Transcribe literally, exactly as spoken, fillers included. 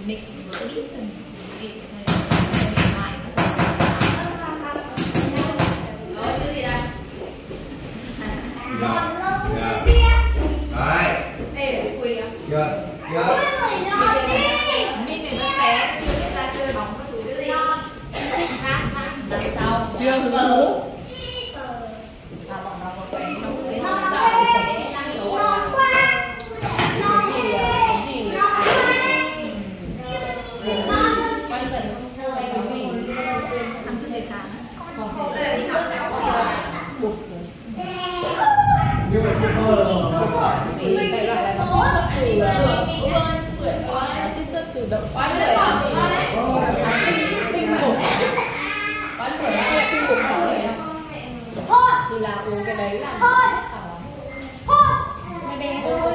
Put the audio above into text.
mịch vỡ đít rồi đi mai rồi cái gì đây Đấy. đây là cái quỳ à Chưa. Chưa. mít này nó té chưa biết ra chơi bóng cái thứ gì khác khác đằng sau chưa hứng thú à bọn nó có cái nó sẽ ra sẽ xấu à quan cần không hay cái gì ăn chưa đầy kháng còn đây là đi học cháu bụt Nhưng mà chưa thôi vì cái loại này nó chiết xuất từ động quá để kinh khủng quá để nó là kinh khủng rồi thì là uống cái đấy là mấy bé